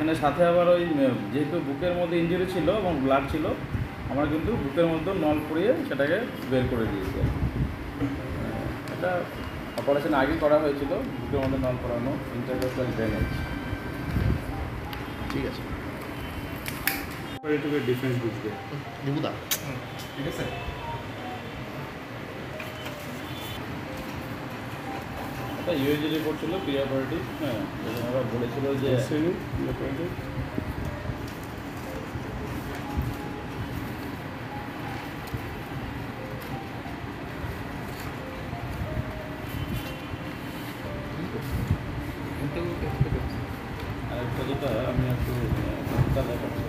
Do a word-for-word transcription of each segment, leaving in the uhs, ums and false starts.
এখানে সাথে আবার ওই যেহেতু বুকের মধ্যে ইঞ্জুরি ছিল এবং ব্লাড ছিল, আমরা কিন্তু বুকের মধ্যে নল পরিয়ে সেটাকে বের করে দিয়েছি। এটা অপারেশন আগে করা হয়েছিল, বুকের মধ্যে নল পরানো, ইন্টারকোস্টাল ড্রেনেজ। ঠিক আছে, ডিফেন্স বুঝবে দিবুদা। ঠিক আছে, একটা ইউএজি রিপোর্ট ছিল প্রিঅপারেটিভ। হ্যাঁ, ওরা বলেছিল যে আরেকটা যেটা আমি একটু ডাক্তার দেখাচ্ছি।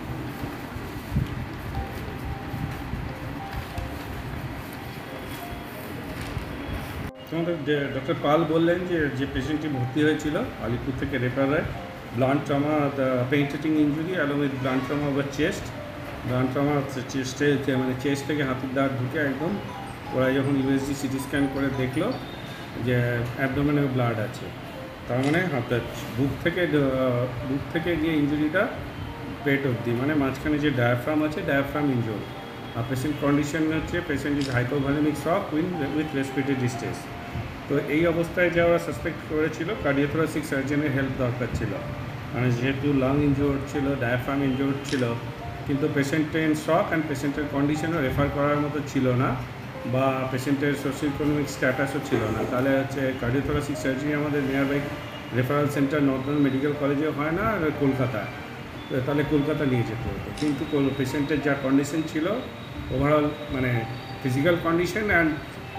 তোমাদের যে ডক্টর পাল বললেন যে যে পেশেন্টটি ভর্তি হয়েছিল আলিপুর থেকে refer, blunt trauma, penetrating injury along with blunt trauma over chest, blunt trauma চেস্টে মানে চেস্ট থেকে হাতির দাঁত ঢুকে একদম। ওরা যখন ইউএসজি সিটি স্ক্যান করে দেখলো যে অ্যাবডোমেনে ব্লাড আছে, তার মানে হাতের বুক থেকে বুক থেকে গিয়ে ইঞ্জুরিটা পেট অবধি, মানে মাঝখানে যে ডায়াফ্রাম আছে ডায়াফ্রাম ইঞ্জুরি। আর পেশেন্ট কন্ডিশন হচ্ছে patient is hypovolemic shock win with respiratory distress. তো এই অবস্থায় যা ওরা সাসপেক্ট করেছিল কার্ডিওথোরাসিক সার্জনের হেল্প দরকার ছিল, মানে যেহেতু লাং ইনজোর্ড ছিল, ডায়াফ্রাম ইনজোর্ড ছিল, কিন্তু পেশেন্টের ইন শক অ্যান্ড পেশেন্টের কন্ডিশনও রেফার করার মতো ছিল না, বা পেশেন্টের সোশিও ইকোনমিক স্ট্যাটাসও ছিল না। তাহলে হচ্ছে কার্ডিওথোরাসিক সার্জারি আমাদের nearby referral centre northern medical কলেজেও হয় না, আর কলকাতায়, তাহলে কলকাতা নিয়ে যেতে হতো। কিন্তু পেশেন্টের যা কন্ডিশন ছিল ওভারঅল, মানে physical condition and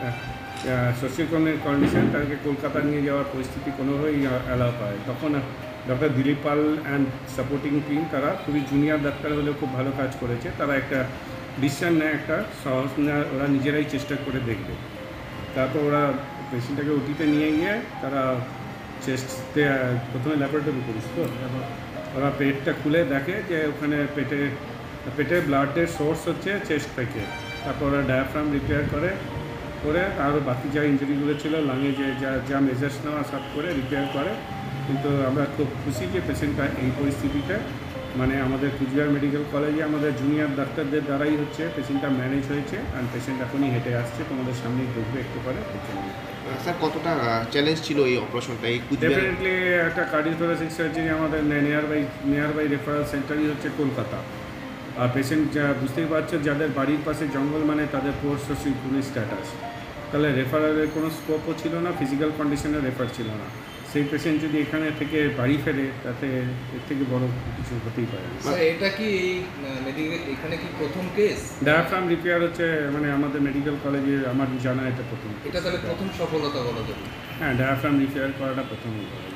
socio economic condition, তাদেরকে কলকাতা নিয়ে যাওয়ার পরিস্থিতি কোনোভাবেই অ্যালাউ পায়। তখন doctor Dilip Pal and supporting team তারা খুবই জুনিয়র ডাক্তার হলেও খুব ভালো কাজ করেছে। তারা একটা ডিসিশন নেয়, একটা সাহস নেয়, ওরা নিজেরাই চেষ্টা করে দেখবে। তারপর ওরা পেশেন্টটাকে ওটিতে নিয়ে গিয়ে তারা চেস্টে প্রথমে ল্যাবরেটরি করিস তো ওরা পেটটা খুলে দেখে যে ওখানে পেটে পেটে ব্লাডের সোর্স হচ্ছে চেস্ট থেকে। তারপর ওরা ডায়াফ্রাম রিপেয়ার করে করে আরও বাকি যা ইঞ্জুরিগুলো ছিল লাঙে যে যা যা মেজার্স নেওয়া সব করে রিপেয়ার করে। কিন্তু আমরা খুব খুশি যে পেশেন্টটা এই পরিস্থিতিতে, মানে আমাদের কুচবিহার মেডিকেল কলেজে আমাদের জুনিয়র ডাক্তারদের দ্বারাই হচ্ছে পেশেন্টটা ম্যানেজ হয়েছে, অ্যান্ড পেশেন্ট এখনই হেঁটে আসছে, তোমাদের সামনেই ঢুকবে একটু পরে। স্যার, কতটা চ্যালেঞ্জ ছিল এই অপারেশনটা? এই ডেফিনেটলি একটা কার্ডিওথোরাসিক সার্জারি আমাদের nearby nearby referral সেন্টারই হচ্ছে কলকাতা। আর পেশেন্ট যা বুঝতেই পারছো, যাদের বাড়ির পাশে জঙ্গল, মানে তাদের পোর সোশিও ইকোনমিক স্ট্যাটাস, তাহলে রেফারেলের কোনো স্কোপও ছিল না, ফিজিক্যাল কন্ডিশনে রেফার ছিল না। সেই পেশেন্ট যদি এখানে থেকে বাড়ি ফেরে, তাতে এর থেকে বড় কিছু হতেই পারে না। এটা কি মেডিকেল এখানে কি প্রথম কেস? ডায়াফ্রাম রিপেয়ার হচ্ছে মানে আমাদের মেডিকেল কলেজে আমার জানা এটা প্রথম। এটা তাহলে প্রথম সফলতা বলা যাবে? হ্যাঁ, ডায়াফ্রাম রিপেয়ার করাটা প্রথম।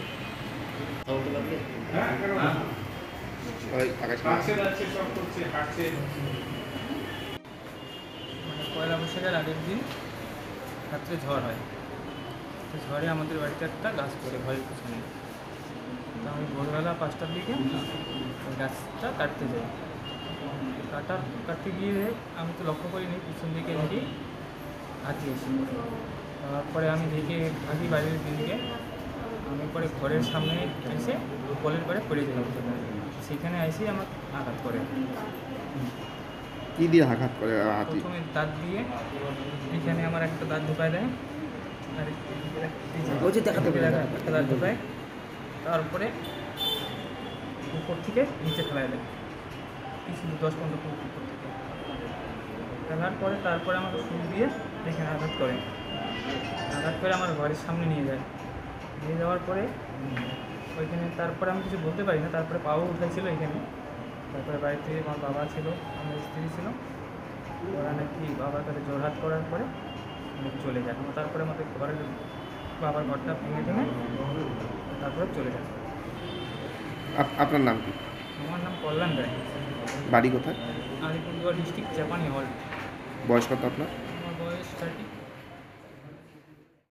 পয়লা বৈশাখের আগের দিন রাত্রে ঝড় হয়। তো ঝড়ে আমাদের বাড়িতে একটা গাছ পড়ে ঘরের পিছনে। তো আমি ভোরবেলা পাঁচটার দিকে ওই গাছটা কাটতে যাই। কাটার কাটতে গিয়ে আমি তো লক্ষ্য করিনি, পিছন দিকে দেখি হাতি এসে। তারপরে আমি দেখে থাকি বাড়ির দিকে, আমি পরে ঘরের সামনে এসে কলের পরে পড়ে যাই। সেখানে এসে আমার আঘাত করে। কি দিয়ে আঘাত করে? প্রথমে দাঁত দিয়ে, এখানে আমার একটা দাঁত ঢুকায় দেয়, আর একটা দাঁত ঢুকায়, তারপরে উপর থেকে নিচে ফেলায় দেয়, কিছু দশ পনেরো ফুট উপর থেকে ফেলার পরে তারপরে আমাকে ফুল দিয়ে এখানে আঘাত করে। আঘাত করে আমার ঘরের সামনে নিয়ে যায়। নিয়ে যাওয়ার পরে ওইখানে তারপরে আমি কিছু বলতে পারি না। তারপরে পাও উঠাইছিল এখানে। তারপরে বাড়িতে আমার বাবা ছিল, আমার স্ত্রী ছিল। ওরা নাকি বাবার কাছে জোরহাট করার পরে চলে যায়। তারপরে আমাদের ঘরের বাবার ঘরটা ভেঙে ভেঙে তারপরে চলে যায়। আপনার নাম কি? আমার নাম কল্যাণ রায়। বাড়ি কোথায়? আলিপুরদুয়ার ডিস্ট্রিক্ট চাপানি হল। বয়স কত আপনার? আমার বয়স থার্টি।